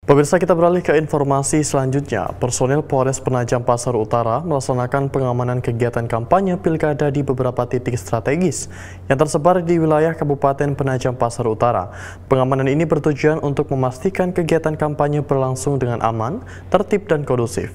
Pemirsa, kita beralih ke informasi selanjutnya. Personil Polres Penajam Pasar Utara melaksanakan pengamanan kegiatan kampanye pilkada di beberapa titik strategis yang tersebar di wilayah Kabupaten Penajam Pasar Utara. Pengamanan ini bertujuan untuk memastikan kegiatan kampanye berlangsung dengan aman, tertib, dan kondusif.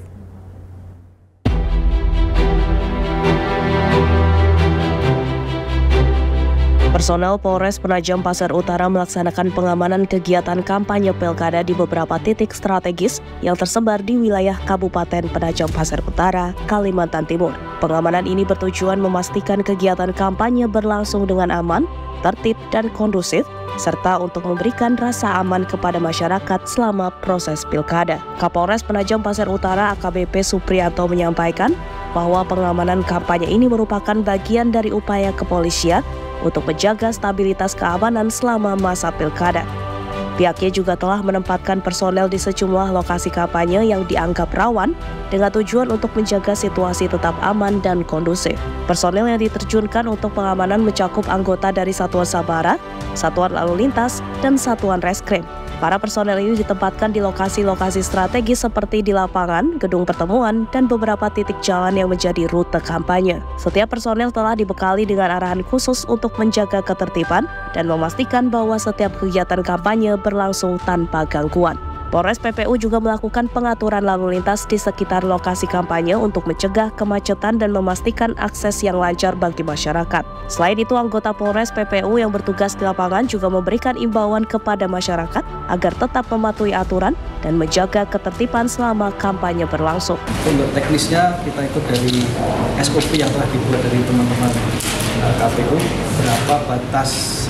Personel Polres Penajam Pasar Utara melaksanakan pengamanan kegiatan kampanye pilkada di beberapa titik strategis yang tersebar di wilayah Kabupaten Penajam Pasar Utara, Kalimantan Timur. Pengamanan ini bertujuan memastikan kegiatan kampanye berlangsung dengan aman, tertib, dan kondusif, serta untuk memberikan rasa aman kepada masyarakat selama proses pilkada. Kapolres Penajam Pasar Utara AKBP Supriyanto menyampaikan bahwa pengamanan kampanye ini merupakan bagian dari upaya kepolisian untuk menjaga stabilitas keamanan selama masa pilkada. Pihaknya juga telah menempatkan personel di sejumlah lokasi kampanye yang dianggap rawan dengan tujuan untuk menjaga situasi tetap aman dan kondusif. Personel yang diterjunkan untuk pengamanan mencakup anggota dari Satuan Sabara, Satuan Lalu Lintas, dan Satuan Reskrim. Para personel ini ditempatkan di lokasi-lokasi strategis seperti di lapangan, gedung pertemuan, dan beberapa titik jalan yang menjadi rute kampanye. Setiap personel telah dibekali dengan arahan khusus untuk menjaga ketertiban dan memastikan bahwa setiap kegiatan kampanye berlangsung tanpa gangguan. Polres PPU juga melakukan pengaturan lalu lintas di sekitar lokasi kampanye untuk mencegah kemacetan dan memastikan akses yang lancar bagi masyarakat. Selain itu, anggota Polres PPU yang bertugas di lapangan juga memberikan imbauan kepada masyarakat agar tetap mematuhi aturan dan menjaga ketertiban selama kampanye berlangsung. Untuk teknisnya kita ikut dari SOP yang telah dibuat dari teman-teman KPU, berapa batas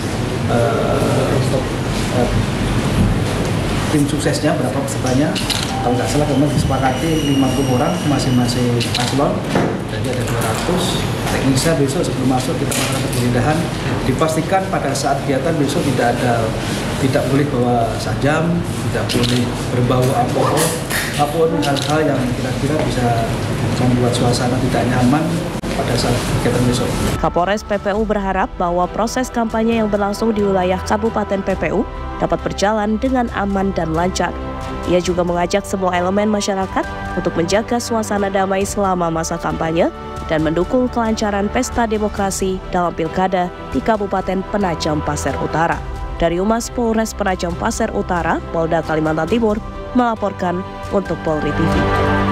tim suksesnya, berapa pesertanya. Kalau nggak salah kemarin disepakati 50 orang masing-masing paslon, jadi ada 200. Teknisnya besok sebelum masuk kita melakukan penggeledahan, dipastikan pada saat kegiatan besok tidak boleh bawa sajam, tidak boleh berbau alkohol, apapun hal-hal yang kira-kira bisa membuat suasana tidak nyaman pada saat kegiatan besok. Kapolres PPU berharap bahwa proses kampanye yang berlangsung di wilayah Kabupaten PPU dapat berjalan dengan aman dan lancar. Ia juga mengajak semua elemen masyarakat untuk menjaga suasana damai selama masa kampanye dan mendukung kelancaran pesta demokrasi dalam pilkada di Kabupaten Penajam Pasar Utara. Dari Humas Polres Penajam Pasar Utara, Polda Kalimantan Timur, melaporkan untuk Polri TV.